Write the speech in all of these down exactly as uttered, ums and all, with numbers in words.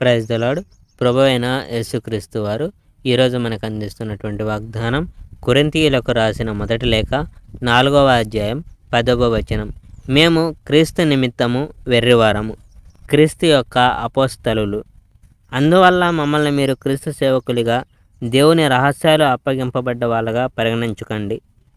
Praise the lord. ప్రభువైన యేసుక్రీస్తు వారు ఈరోజు మనకు అందిస్తున్నటువంటి వాగ్దానం కొరింథీయులకు రాసిన మొదటి లేఖ నాలుగవ అధ్యాయం పదవ వచనం. మేము క్రీస్తు నిమిత్తము వెర్రివారము, క్రీస్తు యొక్క అపోస్తలులు. అందువల్ల మమ్మల్ని మీరు క్రీస్తు సేవకులుగా, దేవుని రహస్యాలు అప్పగింపబడ్డ వాళ్ళగా పరిగణించుకోండి.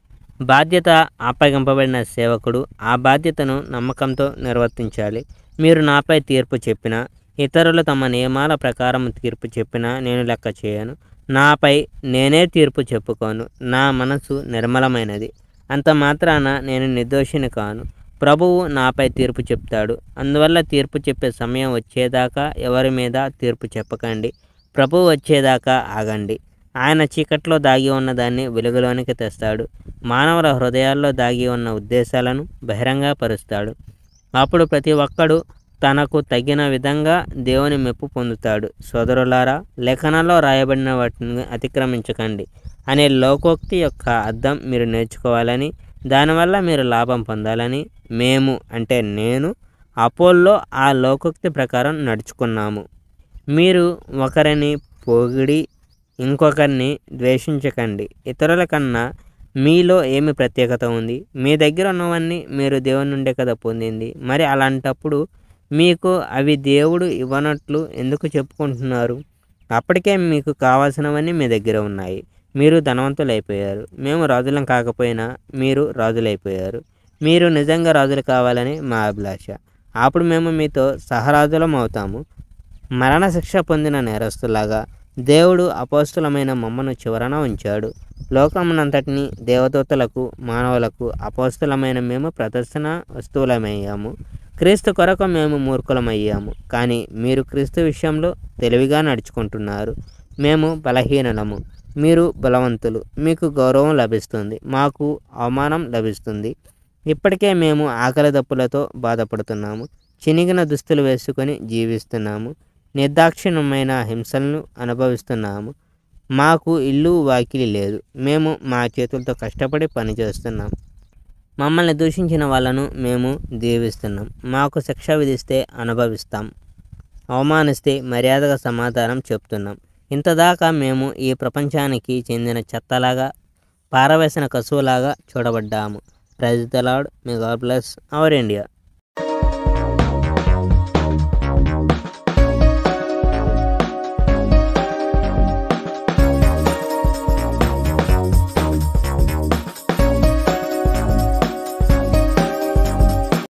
బాధ్యత అప్పగింపబడిన సేవకుడు ఆ బాధ్యతను నమ్మకంతో నిర్వర్తించాలి. మీరు నాపై తీర్పు చెప్పినా, ఇతరులు తమ నియమాల ప్రకారం తీర్పు చెప్పినా నేను లెక్క చేయను. నాపై నేనే తీర్పు చెప్పుకోను. నా మనసు నిర్మలమైనది. అంత మాత్రాన నేను నిర్దోషిని కాను. ప్రభువు నాపై తీర్పు చెప్తాడు. అందువల్ల తీర్పు చెప్పే సమయం వచ్చేదాకా ఎవరి మీద తీర్పు చెప్పకండి. ప్రభువు వచ్చేదాకా ఆగండి. ఆయన చీకట్లో దాగి ఉన్న దాన్ని వెలుగులోనికి తెస్తాడు. మానవుల హృదయాల్లో దాగి ఉన్న ఉద్దేశాలను బహిరంగపరుస్తాడు. అప్పుడు ప్రతి ఒక్కడు తనకు తగిన విధంగా దేవుని మెప్పు పొందుతాడు. సోదరులారా, లేఖనాల్లో రాయబడిన వాటిని అతిక్రమించకండి అనే లోకోక్తి యొక్క అర్థం మీరు నేర్చుకోవాలని, దానివల్ల మీరు లాభం పొందాలని మేము అంటే నేను అపోల్లో ఆ లోకోక్తి ప్రకారం నడుచుకున్నాము. మీరు ఒకరిని పొగిడి ఇంకొకరిని ద్వేషించకండి. ఇతరుల కన్నా మీలో ఏమి ప్రత్యేకత ఉంది? మీ దగ్గర ఉన్నవన్నీ మీరు దేవుని నుండే కదా పొందింది. మరి అలాంటప్పుడు మీకు అవి దేవుడు ఇవ్వనట్లు ఎందుకు చెప్పుకుంటున్నారు? అప్పటికే మీకు కావాల్సినవన్నీ మీ దగ్గర ఉన్నాయి. మీరు ధనవంతులైపోయారు. మేము రాజులం కాకపోయినా మీరు రాజులైపోయారు. మీరు నిజంగా రాజులు కావాలని మా అభిలాష. అప్పుడు మేము మీతో సహరాజులం అవుతాము. మరణశిక్ష పొందిన నేరస్తులాగా దేవుడు అపోస్తులమైన మమ్మను చివరన ఉంచాడు. లోకమునంతటిని దేవదూతలకు, మానవులకు అపోస్తులమైన మేము ప్రదర్శన వస్తువులమయ్యాము. క్రీస్తు కొరకు మేము మూర్ఖులమయ్యాము. కానీ మీరు క్రీస్తు విషయంలో తెలివిగా నడుచుకుంటున్నారు. మేము బలహీనలము, మీరు బలవంతులు. మీకు గౌరవం లభిస్తుంది, మాకు అవమానం లభిస్తుంది. ఇప్పటికే మేము ఆకలి దప్పులతో బాధపడుతున్నాము. చినిగిన దుస్తులు వేసుకొని జీవిస్తున్నాము. నిర్దాక్షిణ్యమైన హింసలను అనుభవిస్తున్నాము. మాకు ఇల్లు వాకిలి లేదు. మేము మా చేతులతో కష్టపడి పనిచేస్తున్నాం. మమ్మల్ని దూషించిన వాళ్ళను మేము దీవిస్తున్నాం. మాకు శిక్ష విధిస్తే అనుభవిస్తాం. అవమానిస్తే మర్యాదగా సమాధానం చెప్తున్నాం. ఇంతదాకా మేము ఈ ప్రపంచానికి చెందిన చెత్తలాగా, పారవేసిన కసువులాగా చూడబడ్డాము. Praise the Lord. May God bless our India.